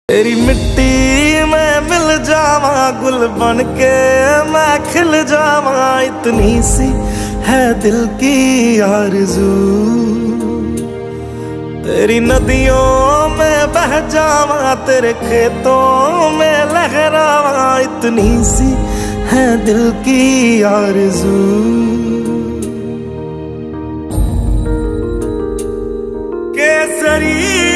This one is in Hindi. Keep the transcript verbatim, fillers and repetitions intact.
तेरी मिट्टी में मिल जावा, गुल बन के मैं खिल जावा, इतनी सी है दिल की आरज़ू। तेरी नदियों में बह जावा, तेरे खेतों में लहरावा, इतनी सी है दिल की आरज़ू। केसरी